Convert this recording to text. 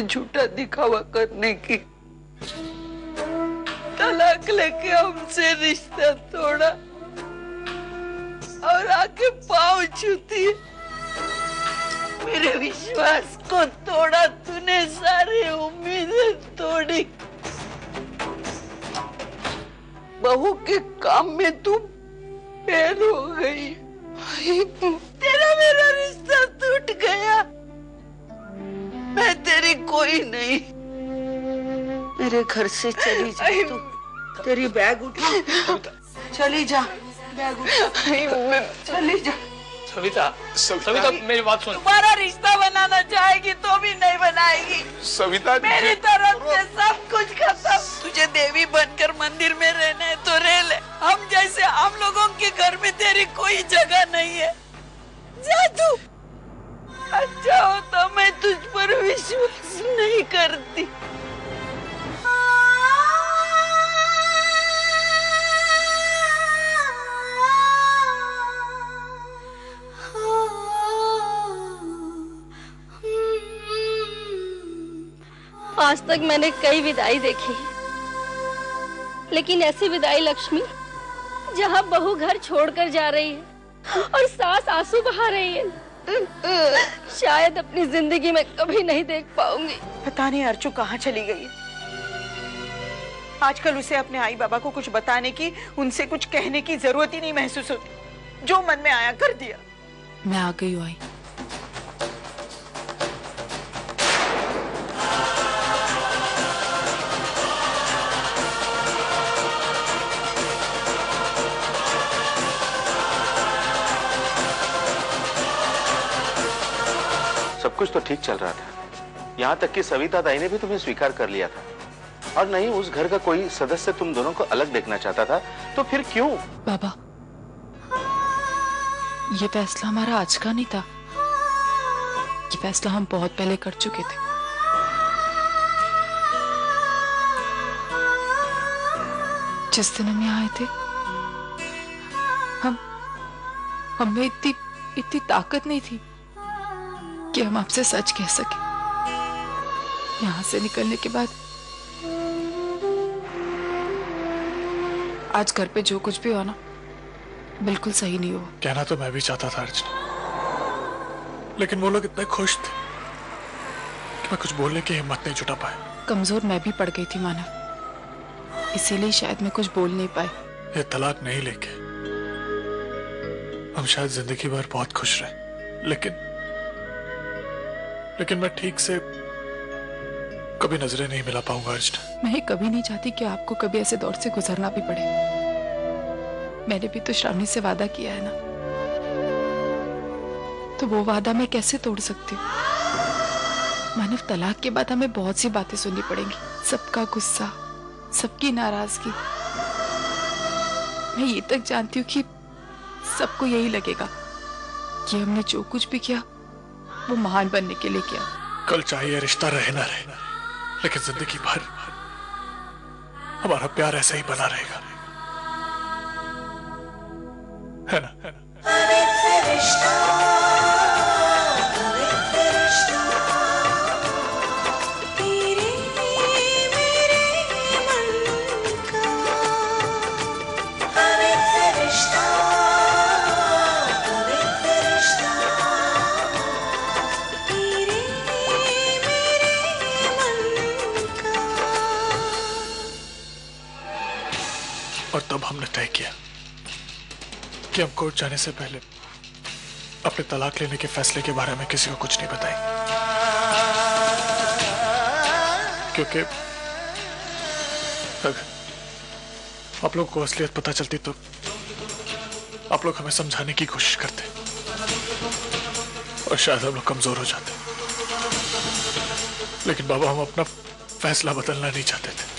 झूठा दिखावा करने की। तलाक लेके हमसे रिश्ता तोड़ा और आके पाँव छूती है। मेरे विश्वास को तोड़ा तूने, सारी उम्मीदें तोड़ी। बहू के काम में तू फेल हो गई। तेरा मेरा रिश्ता टूट गया। मैं तेरी कोई नहीं। मेरे घर से चली जा तू। तेरी बैग उठा, चली जा। बैग उठा, चली जा। सविता, सविता मेरी बात सुन। तुम्हारा रिश्ता बनाना चाहेगी तो भी नहीं बनाएगी। सविता, मेरी तरफ से सब कुछ खत्म। तुझे देवी बनकर मंदिर में रहना है तो रह ले। हम जैसे आम लोगों के घर में तेरी कोई जगह नहीं है। जा तू। अच्छा होता मैं तुझ पर विश्वास नहीं करती। आज तक मैंने कई विदाई देखी, लेकिन ऐसी विदाई लक्ष्मी जहाँ बहू घर छोड़कर जा रही है और सास आंसू बहा रही है, शायद अपनी जिंदगी में कभी नहीं देख पाऊंगी। पता नहीं अर्चू कहाँ चली गई। आजकल उसे अपने आई बाबा को कुछ बताने की, उनसे कुछ कहने की जरूरत ही नहीं महसूस होती। जो मन में आया कर दिया। मैं आ गई हूँ आई। सब कुछ तो ठीक चल रहा था, यहाँ तक कि सविता दाई ने भी तुम्हें स्वीकार कर लिया था। और नहीं उस घर का कोई सदस्य तुम दोनों को अलग देखना चाहता था, तो फिर क्यों? बाबा, ये फैसला हमारा आज का नहीं था। ये फैसला हम बहुत पहले कर चुके थे। जिस दिन हम यहाँ आए थे, हमें इतनी ताकत नहीं थी कि हम आपसे सच कह सके। यहां से निकलने के बाद आज घर पे जो कुछ भी हुआ ना, बिल्कुल सही नहीं हुआ। कहना तो मैं भी चाहता था अर्चना, लेकिन वो लोग इतने खुश थे कि मैं कुछ बोलने की हिम्मत नहीं जुटा पाया। कमजोर मैं भी पड़ गई थी मानव, इसीलिए शायद मैं कुछ बोल नहीं पाई। ये तलाक नहीं लेके हम शायद जिंदगी भर बहुत खुश रहे, लेकिन मैं ठीक से कभी नजरें नहीं मिला पाऊंगा अर्चना। मैं कभी नहीं चाहती कि आपको कभी ऐसे दौर से गुजरना भी पड़े। मैंने भी तो श्रावणी से वादा किया है ना, तो वो वादा मैं कैसे तोड़ सकती हूँ? मानव, तलाक के बाद हमें बहुत सी बातें सुननी पड़ेंगी। सबका गुस्सा, सबकी नाराजगी। मैं ये तक जानती हूँ कि सबको यही लगेगा कि हमने जो कुछ भी किया वो महान बनने के लिए किया। कल चाहे रिश्ता रहे ना रहे, लेकिन जिंदगी भर हमारा प्यार ऐसा ही बना रहेगा, है ना? और तब हमने तय किया कि हम कोर्ट जाने से पहले अपने तलाक लेने के फैसले के बारे में किसी को कुछ नहीं बताएंगे, क्योंकि अगर आप लोगों को असलियत पता चलती तो आप लोग हमें समझाने की कोशिश करते और शायद हम लोग कमजोर हो जाते। लेकिन बाबा, हम अपना फैसला बदलना नहीं चाहते थे।